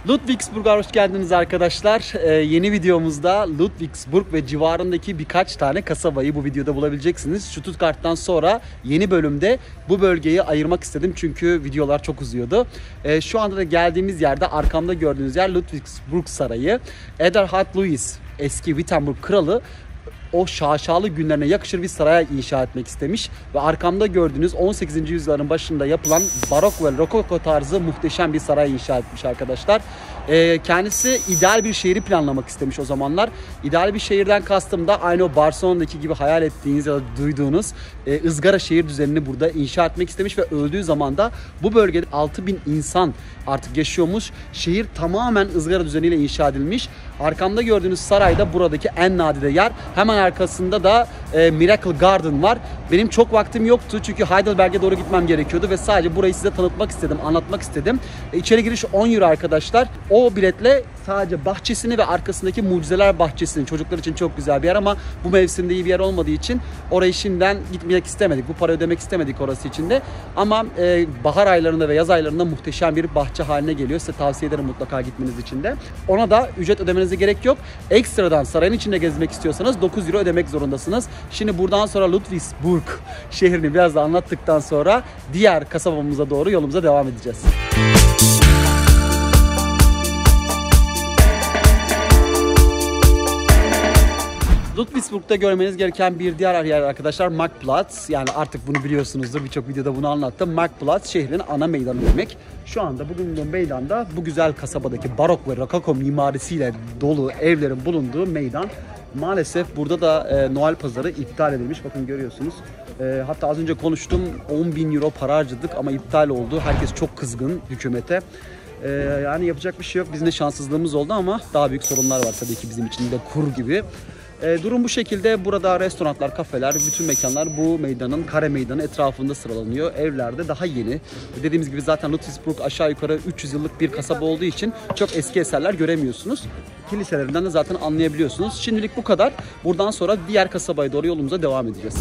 Ludwigsburg'a hoş geldiniz arkadaşlar. Yeni videomuzda Ludwigsburg ve civarındaki birkaç tane kasabayı bu videoda bulabileceksiniz. Stuttgart'tan sonra yeni bölümde bu bölgeyi ayırmak istedim çünkü videolar çok uzuyordu. Şu anda da geldiğimiz yerde arkamda gördüğünüz yer Ludwigsburg Sarayı. Edelhard Louis, eski Wittenberg kralı, o şaşalı günlerine yakışır bir saray inşa etmek istemiş ve arkamda gördüğünüz 18. yüzyılların başında yapılan barok ve rokoko tarzı muhteşem bir saray inşa etmiş arkadaşlar. Kendisi ideal bir şehri planlamak istemiş o zamanlar. İdeal bir şehirden kastım da aynı o Barcelona'daki gibi hayal ettiğiniz ya da duyduğunuz ızgara şehir düzenini burada inşa etmek istemiş ve öldüğü zaman da bu bölgede 6000 insan artık yaşıyormuş. Şehir tamamen ızgara düzeniyle inşa edilmiş. Arkamda gördüğünüz saray da buradaki en nadide yer. Hemen arkasında da Miracle Garden var. Benim çok vaktim yoktu çünkü Heidelberg'e doğru gitmem gerekiyordu ve sadece burayı size tanıtmak istedim, anlatmak istedim. İçeri giriş 10 euro arkadaşlar. O biletle sadece bahçesini ve arkasındaki Mucizeler Bahçesi'ni, çocuklar için çok güzel bir yer ama bu mevsimde iyi bir yer olmadığı için orayı şimdiden gitmek istemedik. Bu para ödemek istemedik orası için de. Ama bahar aylarında ve yaz aylarında muhteşem bir bahçe haline geliyor. Size tavsiye ederim mutlaka gitmeniz için de. Ona da ücret ödemenize gerek yok. Ekstradan sarayın içinde gezmek istiyorsanız 9 euro ödemek zorundasınız. Şimdi buradan sonra Ludwigsburg şehrini biraz da anlattıktan sonra diğer kasabamıza doğru yolumuza devam edeceğiz. Ludwigsburg'da görmeniz gereken bir diğer yer arkadaşlar Marktplatz. Yani artık bunu biliyorsunuzdur. Birçok videoda bunu anlattım. Marktplatz şehrin ana meydanı demek. Şu anda bulunduğum meydanda bu güzel kasabadaki barok ve rokoko mimarisiyle dolu evlerin bulunduğu meydan. Maalesef burada da Noel pazarı iptal edilmiş. Bakın görüyorsunuz. Hatta az önce konuştum. 10.000 euro para harcadık ama iptal oldu. Herkes çok kızgın hükümete. Yani yapacak bir şey yok. Bizim de şanssızlığımız oldu ama daha büyük sorunlar var tabii ki bizim için de kur gibi. Durum bu şekilde. Burada restoranlar, kafeler, bütün mekanlar bu meydanın, kare meydanı etrafında sıralanıyor. Evlerde daha yeni. Dediğimiz gibi zaten Ludwigsburg aşağı yukarı 300 yıllık bir kasaba olduğu için çok eski eserler göremiyorsunuz. Kiliselerinden de zaten anlayabiliyorsunuz. Şimdilik bu kadar. Buradan sonra diğer kasabaya doğru yolumuza devam edeceğiz.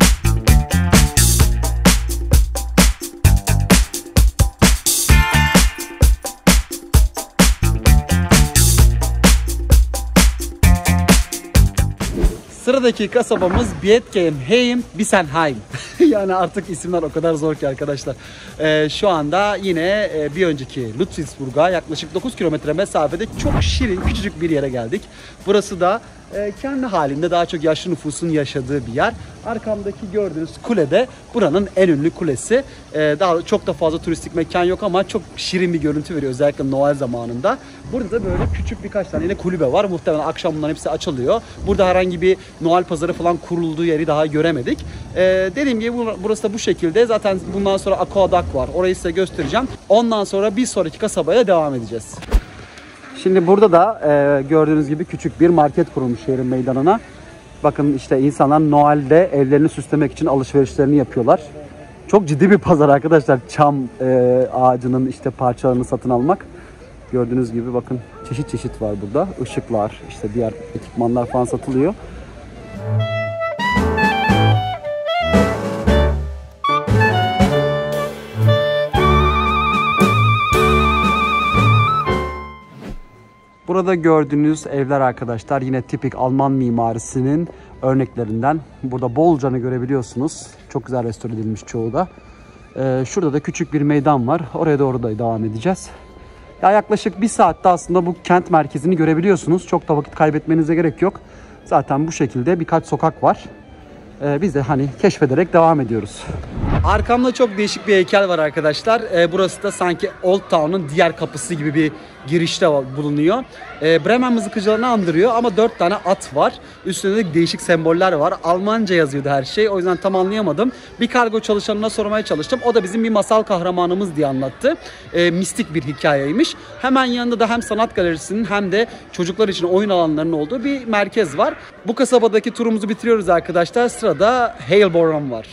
Sıradaki kasabamız Bietigheim-Bissenheim. Yani artık isimler o kadar zor ki arkadaşlar. Şu anda yine bir önceki Ludwigsburg'a yaklaşık 9 kilometre mesafede çok şirin küçücük bir yere geldik. Burası da kendi halinde daha çok yaşlı nüfusun yaşadığı bir yer. Arkamdaki gördüğünüz kule de buranın en ünlü kulesi. Daha çok da fazla turistik mekan yok ama çok şirin bir görüntü veriyor özellikle Noel zamanında. Burada da böyle küçük birkaç tane yine kulübe var. Muhtemelen akşam bunların hepsi açılıyor. Burada herhangi bir Noel pazarı falan kurulduğu yeri daha göremedik. Dediğim gibi burası da bu şekilde. Zaten bundan sonra Aqueduct var. Orayı size göstereceğim. Ondan sonra bir sonraki kasabaya devam edeceğiz. Şimdi burada da gördüğünüz gibi küçük bir market kurulmuş şehrin meydanına. Bakın işte insanlar Noel'de evlerini süslemek için alışverişlerini yapıyorlar. Çok ciddi bir pazar arkadaşlar. Çam ağacının işte parçalarını satın almak. Gördüğünüz gibi bakın çeşit çeşit var burada. Işıklar, işte diğer ekipmanlar falan satılıyor. Burada gördüğünüz evler arkadaşlar yine tipik Alman mimarisinin örneklerinden. Burada bolcanı görebiliyorsunuz. Çok güzel restore edilmiş çoğu da. Şurada da küçük bir meydan var. Oraya doğru da devam edeceğiz. Ya yaklaşık bir saatte aslında bu kent merkezini görebiliyorsunuz. Çok da vakit kaybetmenize gerek yok. Zaten bu şekilde birkaç sokak var. Biz de hani keşfederek devam ediyoruz. Arkamda çok değişik bir heykel var arkadaşlar. Burası da sanki Old Town'un diğer kapısı gibi bir girişte bulunuyor. Bremen mızıkacılarını andırıyor ama 4 tane at var. Üstünde de değişik semboller var. Almanca yazıyordu her şey. O yüzden tam anlayamadım. Bir kargo çalışanına sormaya çalıştım. O da bizim bir masal kahramanımız diye anlattı. Mistik bir hikayeymiş. Hemen yanında da hem sanat galerisinin hem de çocuklar için oyun alanlarının olduğu bir merkez var. Bu kasabadaki turumuzu bitiriyoruz arkadaşlar. Sırada Heilbronn var.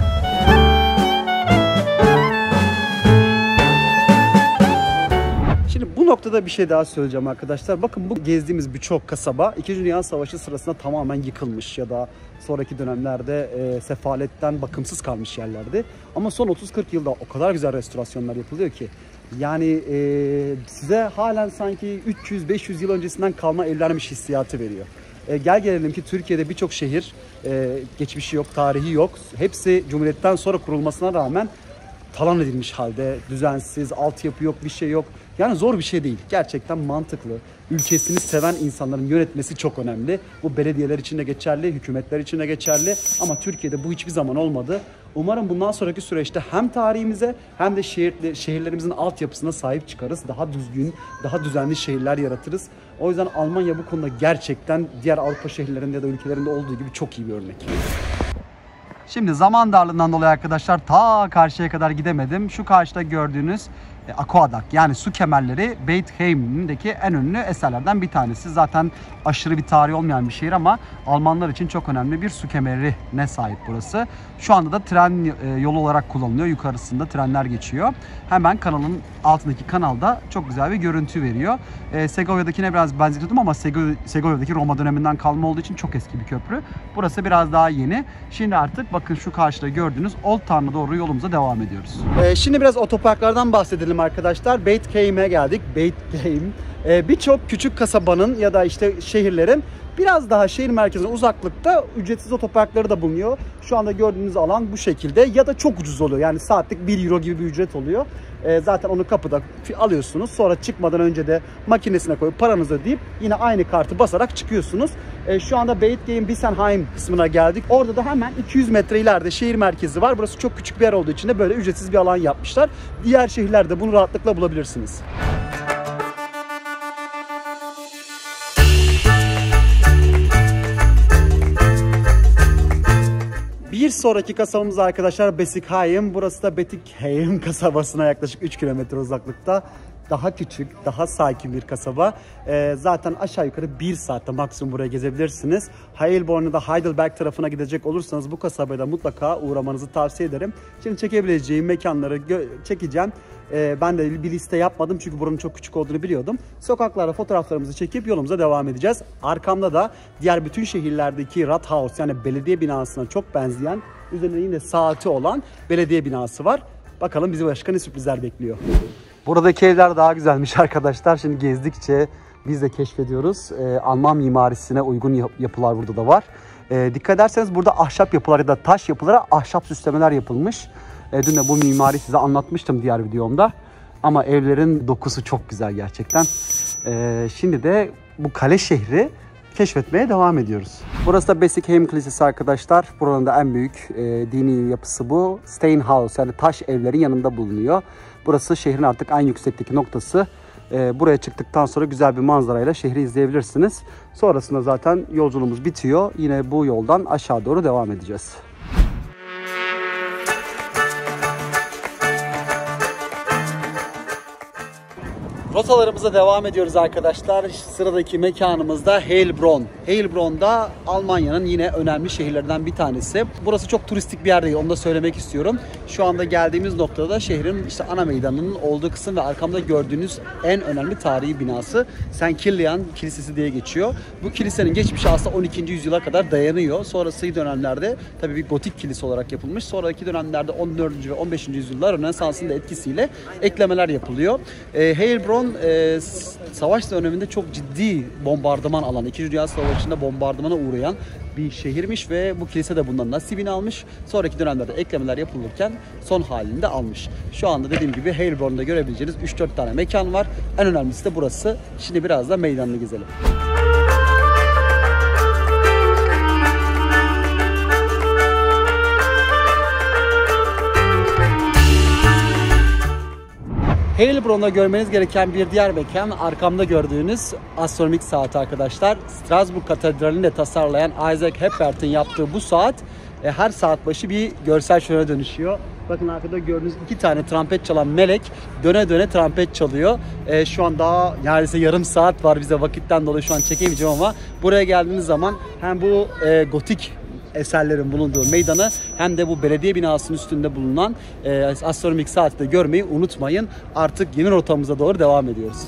Şimdi bu noktada bir şey daha söyleyeceğim arkadaşlar. Bakın bu gezdiğimiz birçok kasaba 2. Dünya Savaşı sırasında tamamen yıkılmış ya da sonraki dönemlerde sefaletten bakımsız kalmış yerlerdi. Ama son 30-40 yılda o kadar güzel restorasyonlar yapılıyor ki. Yani size halen sanki 300-500 yıl öncesinden kalma evlermiş hissiyatı veriyor. Gel gelelim ki Türkiye'de birçok şehir geçmişi yok, tarihi yok. Hepsi Cumhuriyet'ten sonra kurulmasına rağmen talan edilmiş halde, düzensiz, altyapı yok, bir şey yok. Yani zor bir şey değil. Gerçekten mantıklı. Ülkesini seven insanların yönetmesi çok önemli. Bu belediyeler için de geçerli, hükümetler için de geçerli. Ama Türkiye'de bu hiçbir zaman olmadı. Umarım bundan sonraki süreçte hem tarihimize hem de şehirlerimizin altyapısına sahip çıkarız. Daha düzgün, daha düzenli şehirler yaratırız. O yüzden Almanya bu konuda gerçekten diğer Avrupa şehirlerinde ya da ülkelerinde olduğu gibi çok iyi bir örnek. Şimdi zaman darlığından dolayı arkadaşlar ta karşıya kadar gidemedim. Şu karşıda gördüğünüz aqueduct yani su kemerleri Bethleheim'deki en ünlü eserlerden bir tanesi. Zaten aşırı bir tarihi olmayan bir şehir ama Almanlar için çok önemli bir su kemerine sahip burası. Şu anda da tren yolu olarak kullanılıyor. Yukarısında trenler geçiyor. Hemen kanalın altındaki kanalda çok güzel bir görüntü veriyor. Segovia'dakine biraz benzetiyordum ama Segovia'daki Roma döneminden kalma olduğu için çok eski bir köprü. Burası biraz daha yeni. Şimdi artık bakın şu karşıda gördüğünüz Old Town'a doğru yolumuza devam ediyoruz. Şimdi biraz otoparklardan bahsedelim arkadaşlar. Bethleheim'e geldik. Bethlehem. Birçok küçük kasabanın ya da işte şehirlerin biraz daha şehir merkezine uzaklıkta ücretsiz otoparkları da bulunuyor. Şu anda gördüğünüz alan bu şekilde ya da çok ucuz oluyor. Yani saatlik 1 euro gibi bir ücret oluyor. Zaten onu kapıda alıyorsunuz. Sonra çıkmadan önce de makinesine koyup paranızı ödeyip yine aynı kartı basarak çıkıyorsunuz. Şu anda Bethlehem-Bissenheim kısmına geldik. Orada da hemen 200 metre ileride şehir merkezi var. Burası çok küçük bir yer olduğu için de böyle ücretsiz bir alan yapmışlar. Diğer şehirlerde bunu rahatlıkla bulabilirsiniz. Bir sonraki kasabamız arkadaşlar Bessichheim. Burası da Bethlehem kasabasına yaklaşık 3 kilometre uzaklıkta. Daha küçük, daha sakin bir kasaba. Zaten aşağı yukarı 1 saatte maksimum buraya gezebilirsiniz. Heilbronn da Heidelberg tarafına gidecek olursanız bu kasabaya da mutlaka uğramanızı tavsiye ederim. Şimdi çekebileceğim mekanları çekeceğim. Ben de bir liste yapmadım çünkü buranın çok küçük olduğunu biliyordum. Sokaklarda fotoğraflarımızı çekip yolumuza devam edeceğiz. Arkamda da diğer bütün şehirlerdeki Rathaus yani belediye binasına çok benzeyen, üzerinde yine saati olan belediye binası var. Bakalım bizi başka ne sürprizler bekliyor. Buradaki evler daha güzelmiş arkadaşlar. Şimdi gezdikçe biz de keşfediyoruz. Alman mimarisine uygun yapılar burada da var. Dikkat ederseniz burada ahşap yapılar ya da taş yapılara ahşap süslemeler yapılmış. Dün de bu mimari size anlatmıştım diğer videomda. Ama evlerin dokusu çok güzel gerçekten. Şimdi de bu kale şehri keşfetmeye devam ediyoruz. Burası da Bessichheim Kilisesi arkadaşlar. Buranın da en büyük dini yapısı bu. Steinhaus yani taş evlerin yanında bulunuyor. Burası şehrin artık en yüksekteki noktası. Buraya çıktıktan sonra güzel bir manzarayla şehri izleyebilirsiniz. Sonrasında zaten yolculuğumuz bitiyor. Yine bu yoldan aşağı doğru devam edeceğiz. Rotalarımıza devam ediyoruz arkadaşlar. Sıradaki mekanımız da Heilbronn. Heilbronn da Almanya'nın yine önemli şehirlerinden bir tanesi. Burası çok turistik bir yer değil, onu da söylemek istiyorum. Şu anda geldiğimiz noktada da şehrin işte ana meydanının olduğu kısım ve arkamda gördüğünüz en önemli tarihi binası St. Kilian Kilisesi diye geçiyor. Bu kilisenin geçmişi aslında 12. yüzyıla kadar dayanıyor. Sonrası dönemlerde tabii bir gotik kilise olarak yapılmış. Sonraki dönemlerde 14. ve 15. yüzyıllar Rönesans'ın da etkisiyle eklemeler yapılıyor. Heilbronn savaş döneminde çok ciddi bombardıman alanı, 2. Dünya Savaşı'nda bombardımana uğrayan bir şehirmiş ve bu kilise de bundan nasibini almış. Sonraki dönemlerde eklemeler yapılırken son halini de almış. Şu anda dediğim gibi Heilbronn'da görebileceğiniz 3-4 tane mekan var. En önemlisi de burası. Şimdi biraz da meydanını gezelim. Heilbronn'da görmeniz gereken bir diğer mekan arkamda gördüğünüz astronomik saat arkadaşlar. Strasbourg Katedrali'ni de tasarlayan Isaac Heppert'in yaptığı bu saat her saat başı bir görsel şölene dönüşüyor. Bakın arkada gördüğünüz 2 tane trompet çalan melek döne döne trompet çalıyor. Şu an daha neredeyse yarım saat var, bize vakitten dolayı şu an çekemeyeceğim ama buraya geldiğiniz zaman hem bu gotik eserlerin bulunduğu meydanı hem de bu belediye binasının üstünde bulunan astronomik saati de görmeyi unutmayın. Artık yeni rotamıza doğru devam ediyoruz.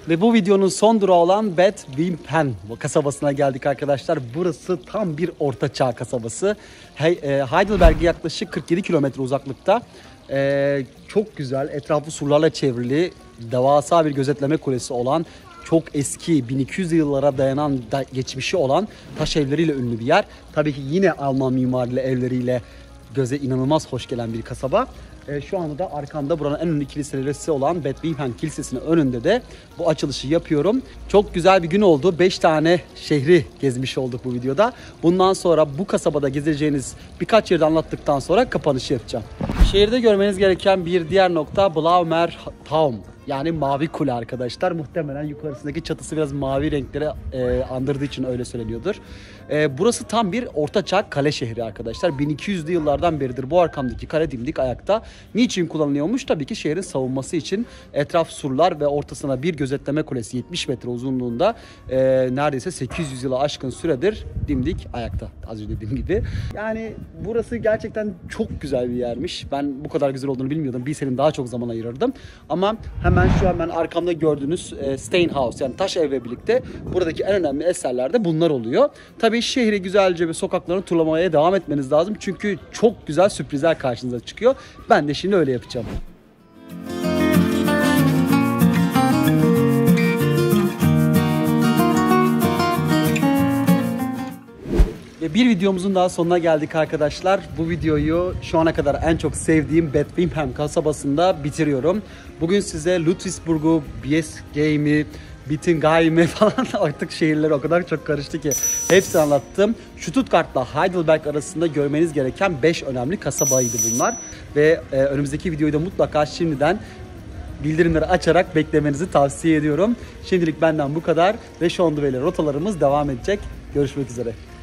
Ve bu videonun son durağı olan Bad Wimphen kasabasına geldik arkadaşlar. Burası tam bir ortaçağ kasabası. Heidelberg'e yaklaşık 47 kilometre uzaklıkta. Çok güzel, etrafı surlarla çevrili, devasa bir gözetleme kulesi olan, çok eski 1200 yıllara dayanan geçmişi olan taş evleriyle ünlü bir yer. Tabii ki yine Alman mimarili evleriyle göze inanılmaz hoş gelen bir kasaba. Şu anda da arkamda buranın en ünlü kiliseleri olan Bad Wimphen Kilisesi'nin önünde de bu açılışı yapıyorum. Çok güzel bir gün oldu. 5 tane şehri gezmiş olduk bu videoda. Bundan sonra bu kasabada gezeceğiniz birkaç yerde anlattıktan sonra kapanışı yapacağım. Şehirde görmeniz gereken bir diğer nokta Blaumer Turm. Yani mavi kule arkadaşlar. Muhtemelen yukarısındaki çatısı biraz mavi renklere andırdığı için öyle söyleniyordur. Burası tam bir ortaçağ kale şehri arkadaşlar. 1200'lü yıllardan beridir bu arkamdaki kale dimdik ayakta. Niçin kullanılıyormuş? Tabii ki şehrin savunması için. Etraf surlar ve ortasına bir gözetleme kulesi 70 metre uzunluğunda neredeyse 800 yıla aşkın süredir dimdik ayakta. Az önce dediğim gibi. Yani burası gerçekten çok güzel bir yermiş. Ben bu kadar güzel olduğunu bilmiyordum. Bilseydim daha çok zaman ayırırdım. Ama hemen şu an arkamda gördüğünüz Steinhaus yani taş evle birlikte buradaki en önemli eserler de bunlar oluyor. Tabii şehri güzelce ve sokaklarını turlamaya devam etmeniz lazım. Çünkü çok güzel sürprizler karşınıza çıkıyor. Ben de şimdi öyle yapacağım. Ve bir videomuzun daha sonuna geldik arkadaşlar. Bu videoyu şu ana kadar en çok sevdiğim Bad Wimphen kasabasında bitiriyorum. Bugün size Ludwigsburg'u, Biesheim'i, Bittenheim'i falan artık şehirler o kadar çok karıştı ki hepsini anlattım. Stuttgart'la Heidelberg arasında görmeniz gereken 5 önemli kasabaydı bunlar. Ve önümüzdeki videoyu da mutlaka şimdiden bildirimleri açarak beklemenizi tavsiye ediyorum. Şimdilik benden bu kadar ve Şondüveli rotalarımız devam edecek. Görüşmek üzere.